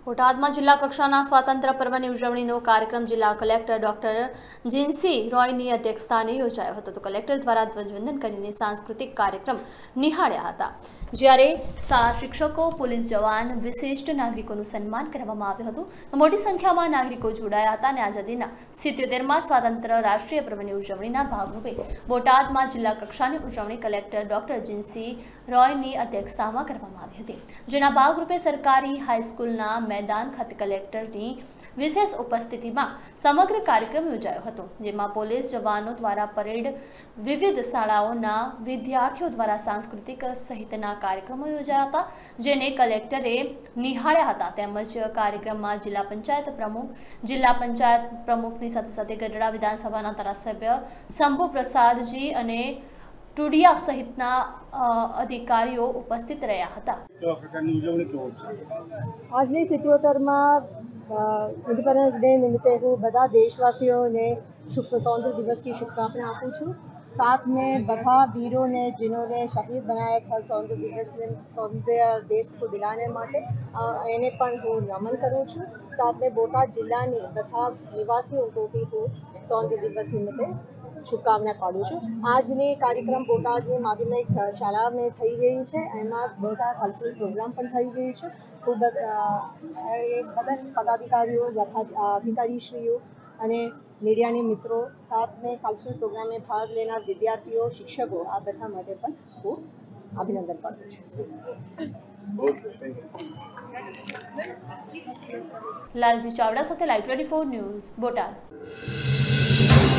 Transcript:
बोटाद में जिला कक्षाना स्वातंत्र्य पर्वनी उजवણીનો कार्यक्रम जिला कलेक्टर डॉक्टर जिन्सी रॉयनी अध्यक्षस्थाने योजायो हतो। तो कलेक्टर द्वारा ध्वजवंदन करीने सांस्कृतिक कार्यक्रम निहाळ्या हता, ज्यारे शाळा शिक्षको, पोलीस जवान, विशिष्ट नागरिकोનું સન્માન કરવામાં આવ્યું હતું। તો મોટી સંખ્યામાં નાગરિકો જોડાયા હતા અને આઝાદીના 77મા સ્વાતંત્ર્ય રાષ્ટ્રીય પર્વની ઉજવણીના ભાગરૂપે બોટાદમાં જિલ્લા કક્ષાની ઉજવણી કલેક્ટર ડોક્ટર जिन्सी रॉयनी अध्यक्षतामां કરવામાં આવી હતી, જેના ભાગરૂપે સરકારી હાઈસ્કૂલના मैदान खाते कलेक्टरनी विशेष उपस्थिति में समग्र कार्यक्रम योजायो हतो, जेमां पोलीस जवानों द्वारा परेड, विविध शाळाओना विद्यार्थीओ द्वारा सांस्कृतिक सहितना कार्यक्रमों योजाया हता, जेने कलेक्टरे निहाळ्या हता। तेमज कार्यक्रम में जिला पंचायत प्रमुखनी साथे साथे गढડા विधानसभाना धारासभ्य शंभु प्रसादजी अने टूडिया सहितना अधिकारीओ उपस्थित रह्या हता। આજની 77માં इंडिपेंडेंस डे निमित्ते हूँ बधा देशवासीओं ने स्वतंत्र दिवस की शुभकामना आपू छूँ। साथ में बधा वीरों ने जिन्होंने शहीद बनाया था स्वतंत्र दिवस में स्वतंत्र देश को दिलाने माटे एने पण हूँ नमन करूँ छूँ। साथ में बोटाद जिल्लानी बधा निवासीओं को भी हूँ स्वतंत्र दिवस निमित्ते शुभकामना पाडू छूँ। આજની कार्यक्रम બોટાદની માધ્યમિક શાળા में થઈ ગઈ છે, એમાં બધા કલ્ચરલ પ્રોગ્રામ પણ થઈ ગઈ છે। ખૂબ બધા પદાધિકારીઓ, अधिकारीश्रीओ અને मीडियाની મિત્રો, साथ में कल्चरल प्रोग्राम में भाग लेनार विद्यार्थीओ, शिक्षकों आ બધા માટે પણ હું અભિનંદન પાઠવું છું। लालजी चावड़ा साथे लाइव 24 न्यूज़ बोटाद।